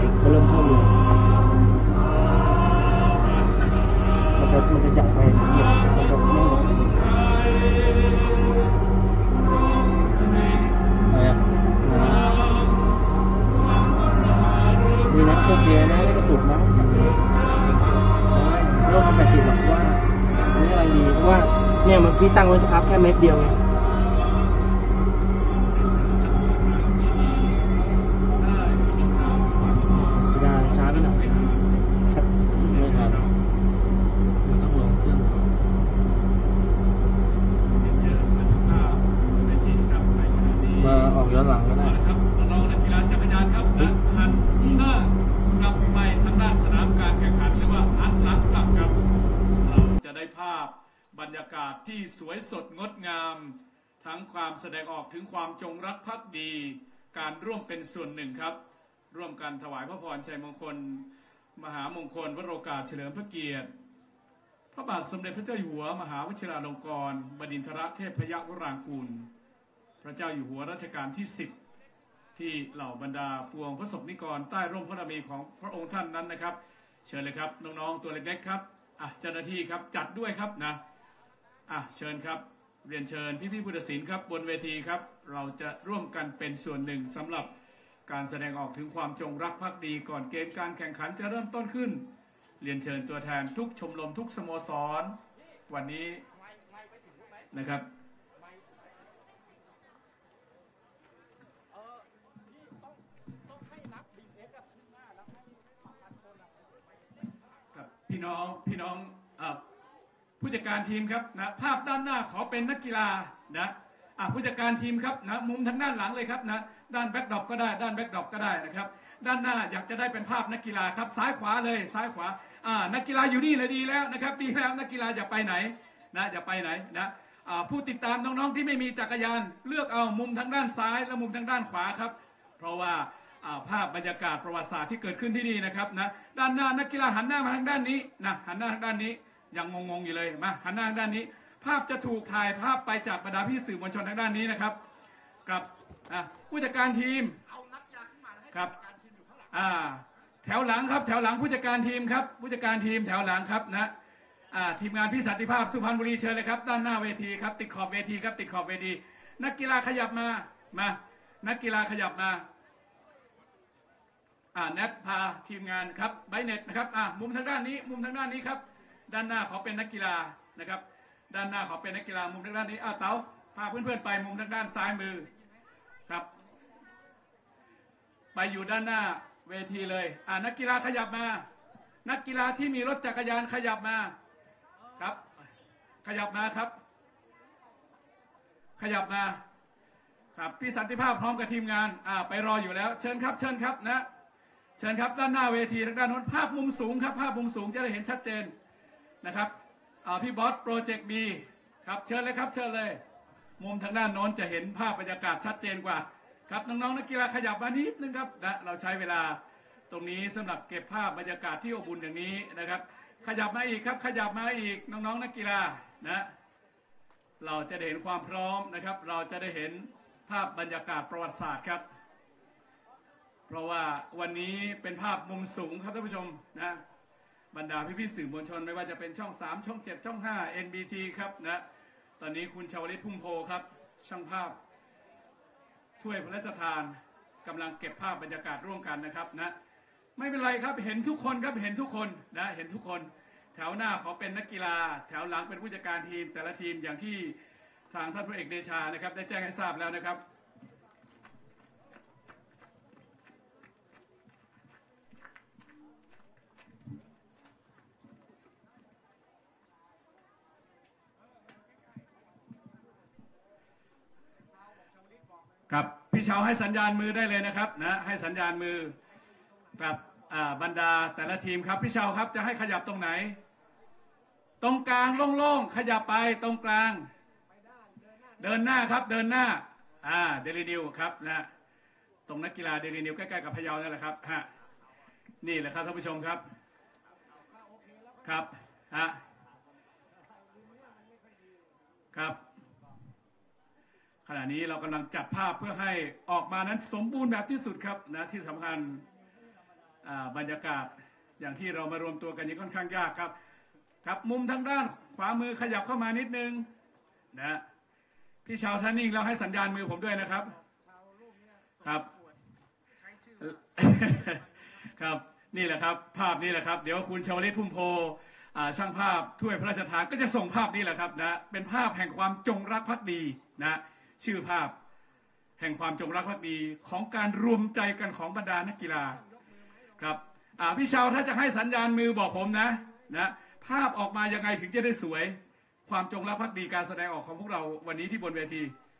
ด็กก็เริ่มเข้าเลยมันจะจับไปเหยียบมันจะไม่หมดมีนักโคเกียนะไม่กระตุกนะโลกมัน80หรอกว่าอันนี้อะไรดีเพราะว่าเนี่ยมันพี่ตั้งไว้สักพักแค่เม็ดเดียวไงได้ช้าไปหน่อยไม่ทันมันต้องลงเครื่องมาออกย้อนหลังก็ได้ครับน้องนักกีฬาจักรยานครับและหันหน้ากลับไปทางด้านสนามการแข่งขันหรือว่าหันหลังกลับครับเราจะได้ภาพบรรยากาศที่สวยสดงดงามทั้งความแสดงออกถึงความจงรักภักดีการร่วมเป็นส่วนหนึ่งครับร่วมกันถวายพระพรชัยมงคลมหามงคลวโรกาสเฉลิมพระเกียรติพระบาทสมเด็จพระเจ้าอยู่หัวมหาวชิราลงกรณ์บดินทรเทพยวรางกูลพระเจ้าอยู่หัวรัชกาลที่10ที่เหล่าบรรดาปวงพระสงฆ์นิกรใต้ร่มพระบารมีของพระองค์ท่านนั้นนะครับเชิญเลยครับน้องๆตัวเล็กๆครับเจ้าหน้าที่ครับจัดด้วยครับนะเชิญครับเรียนเชิญพี่ผู้ตัดสินครับบนเวทีครับเราจะร่วมกันเป็นส่วนหนึ่งสำหรับการแสดงออกถึงความจงรักภักดีก่อนเกมการแข่งขันจะเริ่มต้นขึ้นเรียนเชิญตัวแทนทุกชมรมทุกสโมสรวันนี้นะครับพี่น้องผู้จัดการทีมครับนะภาพด้านหน้าขอเป็นนักกีฬานะผู้จัดการทีมครับนะมุมทางด้านหลังเลยครับนะด้านแบ็คดรอปก็ได้ด้านแบ็คดรอปก็ได้นะครับด้านหน้าอยากจะได้เป็นภาพนักกีฬาครับซ้ายขวาเลยซ้ายขวานักกีฬาอยู่นี่เลยดีแล้วนะครับดีแล้วนักกีฬาอย่าไปไหนนะอย่าไปไหนนะผู้ติดตามน้องๆที่ไม่มีจักรยานเลือกเอามุมทางด้านซ้ายและมุมทางด้านขวาครับเพราะว่าภาพบรรยากาศประวัติศาสตร์ที่เกิดขึ้นที่นี่นะครับนะด้านหน้านักกีฬาหันหน้ามาทางด้านนี้นะหันหน้าทางด้านนี้ยังงงๆอยู่เลยมาหันหน้าทางด้านนี้ภาพจะถูกถ่ายภาพไปจากบรรดาพี่สื่อมวลชนทางด้านนี้นะครับกับผู้จัดการทีมครับแถวหลังครับแถวหลังผู้จัดการทีมครับผู้จัดการทีมแถวหลังครับนะทีมงานพี่สันติภาพสุพรรณบุรีเชิญเลยครับด้านหน้าเวทีครับติดขอบเวทีครับติดขอบเวทีนักกีฬาขยับมานักกีฬาขยับมาแนทพาทีมงานครับไบเน็ตนะครับมุมทางด้านนี้มุมทางด้านนี้ครับด้านหน้าขอเป็นนักกีฬานะครับด้านหน้าขอเป็นนักกีฬามุมทางด้านนี้เต๋าพาเพื่อนๆไปมุมทางด้านซ้ายมือครับไปอยู่ด้านหน้าเวทีเลยนักกีฬาขยับมานักกีฬาที่มีรถจักรยานขยับมาครับขยับมาครับขยับมาครับพี่สันติภาพพร้อมกับทีมงานไปรออยู่แล้วเชิญครับเชิญครับนะเชิญครับด้านหน้าเวทีทางด้านโน้นภาพมุมสูงครับภาพมุมสูงจะได้เห็นชัดเจนนะครับพี่บอสโปรเจกต์บีครับเชิญเลยครับเชิญเลยมุมทางด้านโน้นจะเห็นภาพบรรยากาศชัดเจนกว่าครับน้องๆนักกีฬาขยับมานิดนึงครับนะเราใช้เวลาตรงนี้สำหรับเก็บภาพบรรยากาศที่อบอุ่นอย่างนี้นะครับขยับมาอีกครับขยับมาอีกน้องๆนักกีฬานะเราจะได้เห็นความพร้อมนะครับเราจะได้เห็นภาพบรรยากาศประวัติศาสตร์ครับเพราะว่าวันนี้เป็นภาพมุมสูงครับท่านผู้ชมนะบรรดาพี่สื่อมวลชนไม่ว่าจะเป็นช่อง3ช่อง7ช่อง5 NBT ครับนะตอนนี้คุณชาวลิตพุ่มโพครับช่างภาพถ้วยพระราชทานกำลังเก็บภาพบรรยากาศร่วมกันนะครับนะไม่เป็นไรครับเห็นทุกคนครับเห็นทุกคนนะเห็นทุกคนแถวหน้าขอเป็นนักกีฬาแถวหลังเป็นผู้จัดการทีมแต่ละทีมอย่างที่ทางท่านพลเอกเดชานะครับได้แจ้งให้ทราบแล้วนะครับครับพี่เชาให้สัญญาณมือได้เลยนะครับนะให้สัญญาณมือกับบรรดาแต่ละทีมครับพี่เชาครับจะให้ขยับตรงไหนตรงกลางโล่งๆขยับไปตรงกลางเดินหน้าครับเดินหน้าเดลินิวครับนะตรงนักกีฬาเดลินิวใกล้ๆกับพะเยานั่นแหละครับนี่แหละครับท่านผู้ชมครับครับครับขณะนี้เรากำลังจัดภาพเพื่อให้ออกมานั้นสมบูรณ์แบบที่สุดครับนะที่สำคัญบรรยากาศอย่างที่เรามารวมตัวกันนี้ค่อนข้างยากครับครับมุมทางด้านขวามือขยับเข้ามานิดนึงนะพี่ชาวท่านนิ่งแล้วให้สัญญาณมือผมด้วยนะครับครับครับนี่แหละครับภาพนี้แหละครับเดี๋ยวคุณชวลิตพุ่มโพช่างภาพถ้วยพระราชทานก็จะส่งภาพนี้แหละครับนะเป็นภาพแห่งความจงรักภักดีนะชื่อภาพแห่งความจงรักภักดีของการรวมใจกันของบรรดานักกีฬาครับพี่ชาวถ้าจะให้สัญญาณมือบอกผมนะภาพออกมายังไงถึงจะได้สวยความจงรักภักดีการแสดงออกของพวกเราวันนี้ที่บนเวที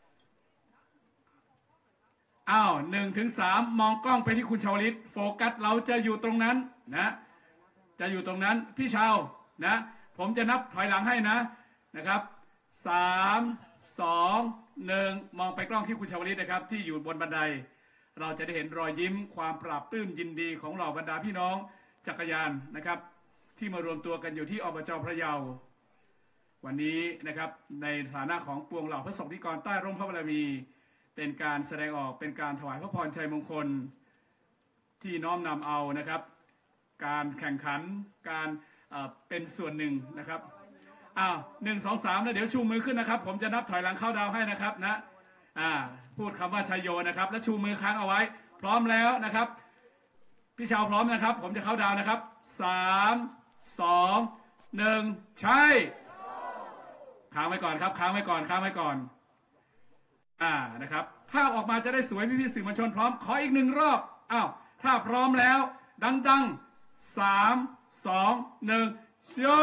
1 ถึง 3มองกล้องไปที่คุณชาวลิตโฟกัสเราจะอยู่ตรงนั้นนะจะอยู่ตรงนั้นพี่ชาวนะผมจะนับถอยหลังให้นะครับ3 2 1มองไปกล้องที่คุณชาวลิตนะครับที่อยู่บนบันไดเราจะได้เห็นรอยยิ้มความปราบปลื้มยินดีของเหล่าบรรดาพี่น้องจักรยานนะครับที่มารวมตัวกันอยู่ที่อบจ.พระเยาวันนี้นะครับในฐานะของปวงเหล่าพระสงฆ์นิกรใต้ร่มพระบารมีเป็นการแสดงออกเป็นการถวายพระพรชัยมงคลที่น้อมนำเอานะครับการแข่งขันการเป็นส่วนหนึ่งนะครับ1 2 3แล้วเดี๋ยวชูมือขึ้นนะครับผมจะนับถอยหลังเข้าดาวให้นะครับนะพูดคำว่าชัยโยนะครับแล้วชูมือค้างเอาไว้พร้อมแล้วนะครับพี่ชาวพร้อมนะครับผมจะเข้าดาวนะครับ3 2 1ใช่ค้างไว้ก่อนครับค้างไว้ก่อนนะครับภาพออกมาจะได้สวยพี่สื่อมวลชนพร้อมขออีก1 รอบถ้าพร้อมแล้วดัง3 2 1โย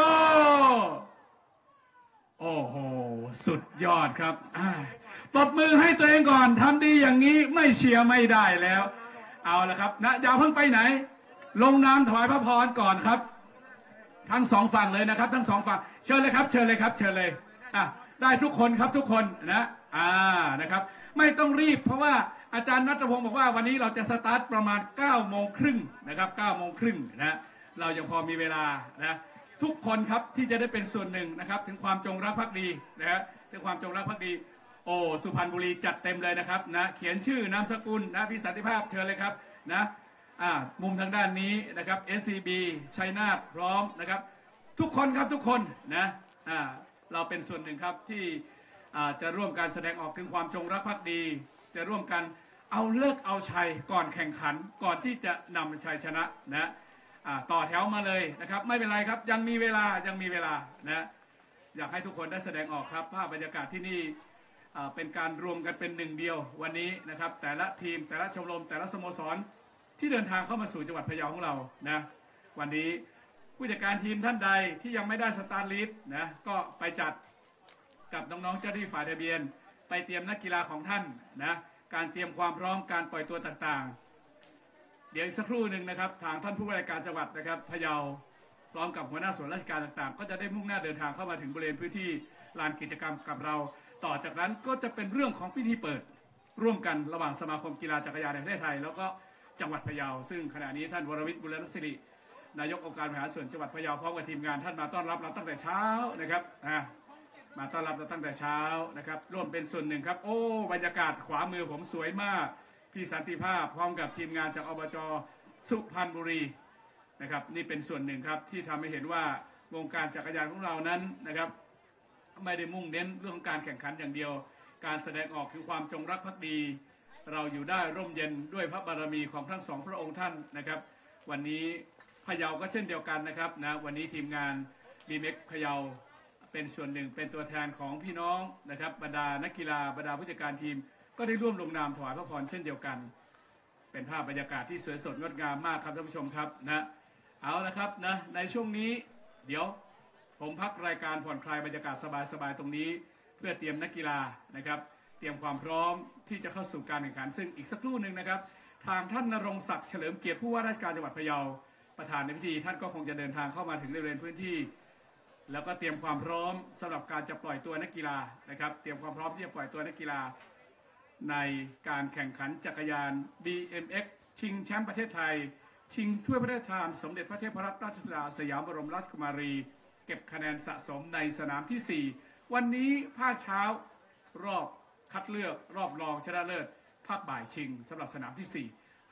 โอ้โหสุดยอดครับปรบมือให้ตัวเองก่อนทำดีอย่างนี้ไม่เชียร์ไม่ได้แล้วเอาละครับนะอย่าเพิ่งไปไหนลงนามถวายพระพรก่อนครับทั้ง2 ฝั่งเลยนะครับทั้ง2 ฝั่งเชิญเลยครับเชิญเลยได้ทุกคนครับทุกคนนะครับไม่ต้องรีบเพราะว่าอาจารย์ณัฐพงศ์บอกว่าวันนี้เราจะสตาร์ทประมาณ9:30นะครับ9:30นะเรายังพอมีเวลานะทุกคนครับที่จะได้เป็นส่วนหนึ่งนะครับถึงความจงรักภักดีนะถึงความจงรักภักดีโอ้สุพรรณบุรีจัดเต็มเลยนะครับนะเขียนชื่อนามสกุลนะพี่สันติภาพเชิญเลยครับนะมุมทางด้านนี้นะครับ SCB ชัยนาทพร้อมนะครับทุกคนครับทุกคนนะเราเป็นส่วนหนึ่งครับที่จะร่วมการแสดงออกถึงความจงรักภักดีจะร่วมกันเอาเลิกเอาชัยก่อนแข่งขันก่อนที่จะนำชัยชนะนะต่อแถวมาเลยนะครับไม่เป็นไรครับยังมีเวลานะอยากให้ทุกคนได้แสดงออกครับภาพบรรยากาศที่นี่เป็นการรวมกันเป็นหนึ่งเดียววันนี้นะครับแต่ละทีมแต่ละชมรมแต่ละสโมสรที่เดินทางเข้ามาสู่จังหวัดพะเยาของเรานะวันนี้ผู้จัดการทีมท่านใดที่ยังไม่ได้สตาร์ทลิสต์นะก็ไปจัดกับน้องๆเจ้าหน้าที่ฝ่ายทะเบียนไปเตรียมนักกีฬาของท่านนะการเตรียมความพร้อมการปล่อยตัวต่างๆเดี๋ยวอีกสักครู่หนึ่งนะครับทางท่านผู้ว่าราชการจังหวัดนะครับพะเยาพร้อมกับหัวหน้าส่วนราชการต่างๆก็จะได้มุ่งหน้าเดินทางเข้ามาถึงบริเวณพื้นที่ลานกิจกรรมกับเราต่อจากนั้นก็จะเป็นเรื่องของพิธีเปิดร่วมกันระหว่างสมาคมกีฬาจักรยานแห่งประเทศไทยแล้วก็จังหวัดพะเยาซึ่งขณะนี้ท่านวรวิทย์บุรณศิรินายกองค์การบริหารส่วนจังหวัดพะเยาพร้อมกับทีมงานท่านมาต้อนรับเราตั้งแต่เช้านะครับมาต้อนรับเราตั้งแต่เช้านะครับร่วมเป็นส่วนหนึ่งครับโอ้บรรยากาศขวามือผมสวยมากพี่สันติภาพพร้อมกับทีมงานจากอบจ.สุพรรณบุรีนะครับนี่เป็นส่วนหนึ่งครับที่ทำให้เห็นว่าวงการจักรยานของเรานั้นนะครับไม่ได้มุ่งเน้นเรื่องของการแข่งขันอย่างเดียวการแสดงออกถึงความจงรักภักดีเราอยู่ได้ร่มเย็นด้วยพระบารมีของทั้ง2 พระองค์ท่านนะครับวันนี้พะเยาก็เช่นเดียวกันนะครับนะวันนี้ทีมงานBMXพะเยาเป็นส่วนหนึ่งเป็นตัวแทนของพี่น้องนะครับบรรดานักกีฬาบรรดาผู้จัดการทีมก็ได้ร่วมลงนามถวายพระพรเช่นเดียวกันเป็นภาพบรรยากาศที่สวยสดงดงามมากครับท่านผู้ชมครับนะเอาละครับนะในช่วงนี้เดี๋ยวผมพักรายการผ่อนคลายบรรยากาศสบายๆตรงนี้เพื่อเตรียมนักกีฬานะครับเตรียมความพร้อมที่จะเข้าสู่การแข่งขันซึ่งอีกสักครู่หนึ่งนะครับทางท่านณรงค์ศักดิ์เฉลิมเกียรติผู้ว่าราชการจังหวัดพะเยาประธานในพิธีท่านก็คงจะเดินทางเข้ามาถึงบริเวณพื้นที่แล้วก็เตรียมความพร้อมสำหรับการจะปล่อยตัวนักกีฬานะครับเตรียมความพร้อมที่จะปล่อยตัวนักกีฬาในการแข่งขันจักรยาน BMX ชิงแชมป์ประเทศไทยชิงถ้วยพระราชทานสมเด็จพระเทพรัตนราชสุดาสยามบรมราชกุมารีเก็บคะแนนสะสมในสนามที่4วันนี้ภาคเช้ารอบคัดเลือกรอบรองชนะเลิศภาคบ่ายชิงสำหรับสนามที่4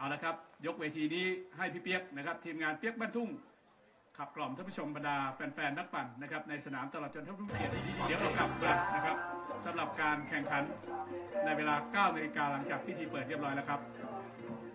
เอาละครับยกเวทีนี้ให้พี่เปียกนะครับทีมงานเปียกบ้านทุ่งขับกล่อมท่านผู้ชมบรรดาแฟนๆนักปั่นนะครับในสนามตลอดจนท่านผู้เกียรติเดี๋ยวเรากลับกันนะครับสำหรับการแข่งขันในเวลา 9 นาฬิกาหลังจากพิธีเปิดเรียบร้อยแล้วครับ